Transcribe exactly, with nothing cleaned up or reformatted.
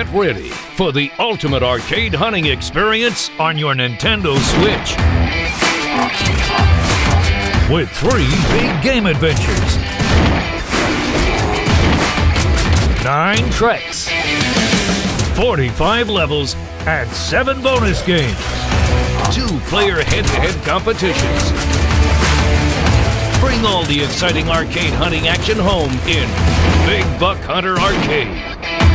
Get ready for the ultimate arcade hunting experience on your Nintendo Switch. With three big game adventures, nine treks, forty-five levels, and seven bonus games. Two-player head-to-head competitions. Bring all the exciting arcade hunting action home in Big Buck Hunter Arcade.